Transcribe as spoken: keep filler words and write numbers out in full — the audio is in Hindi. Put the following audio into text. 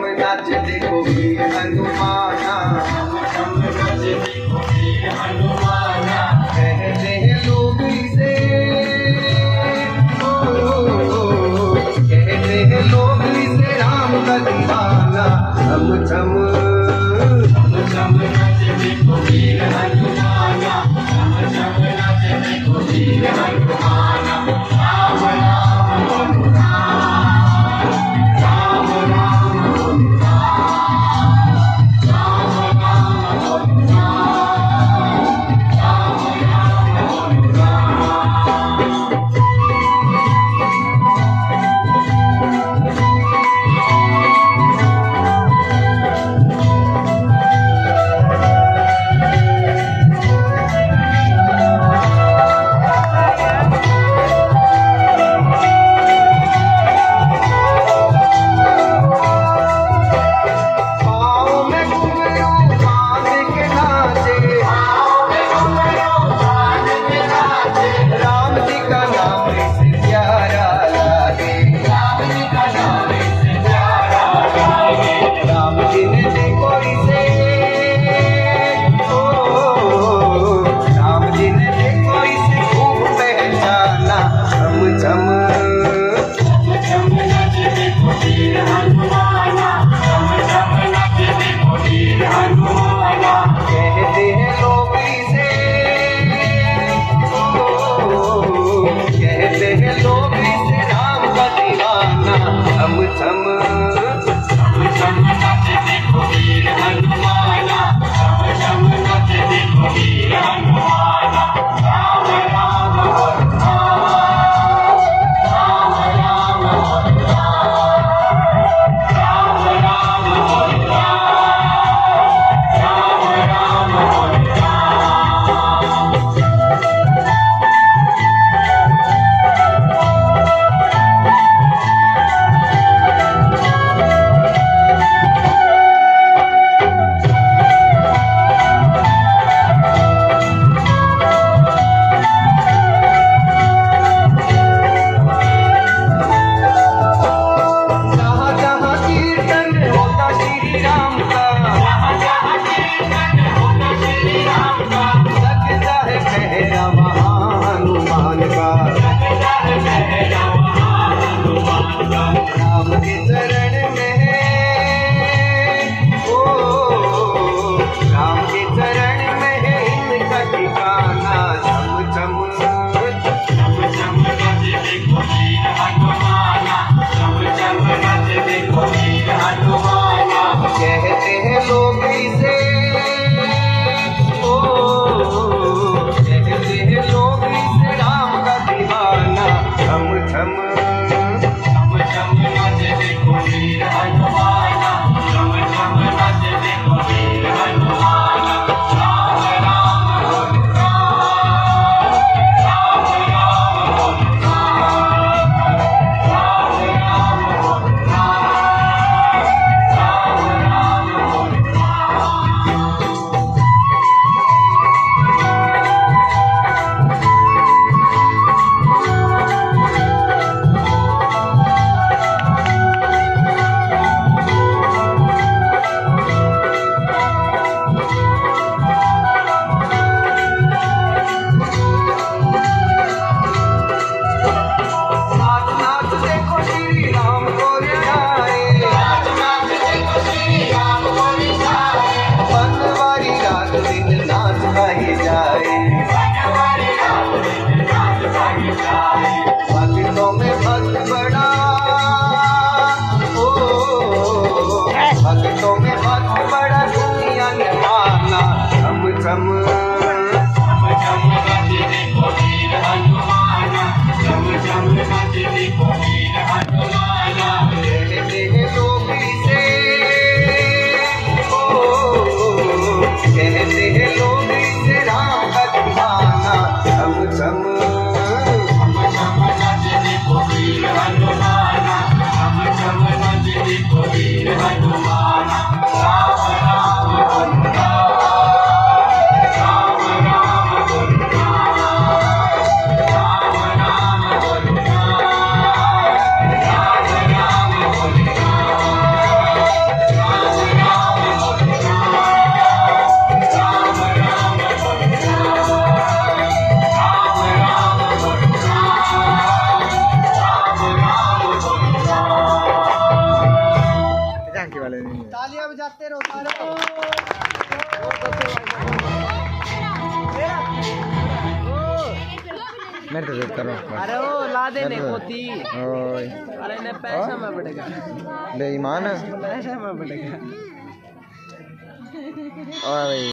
नाच देखो वीर हनुमाना, छम छम नाच देखो वीर हनुमाना। कहते हैं लोग इसे, कहते हैं लोग इसे राम का दीवाना। छम छम छम छम नाच देखो वीर हनुमाना, छम छम नाच देखो वीर हनुमाना। राम राम बोलो राम, राम राम बोलो राम, राम राम बोलो राम, राम राम बोलो राम। तालियां बजाते रहो सारे। मेरे तो देख करो। अरे ओ ला देने पोती। ओए अरे ने पैसा में बढ़ेगा। बेईमान। पैसा में बढ़ेगा। ओए